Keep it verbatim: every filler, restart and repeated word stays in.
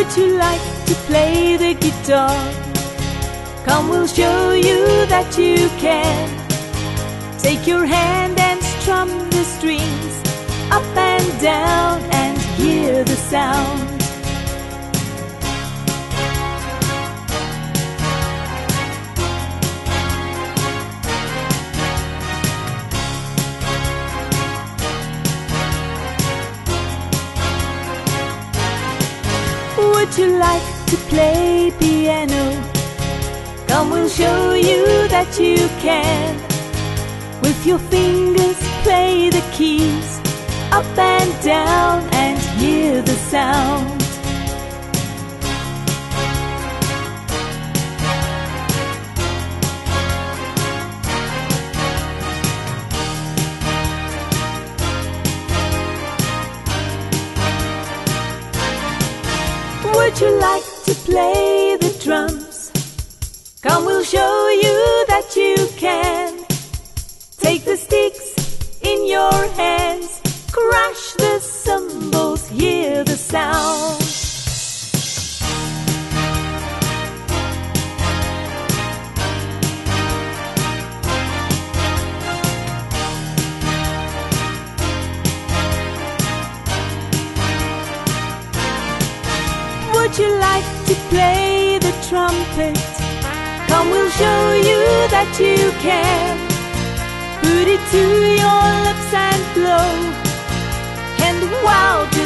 Would you like to play the guitar? Come, we'll show you that you can. Take your hand and strum the strings, up and down, and hear the sound. Would you like to play piano? Come, we'll show you that you can. With your fingers play the keys, up and down, and hear the sound. Would you like to play the drums? Come, we'll show you that you can. Take the sticks in your hands, crash the cymbals, hear the sound. Would you like to play the trumpet? Come, we'll show you that you can. Put it to your lips and blow, and wow,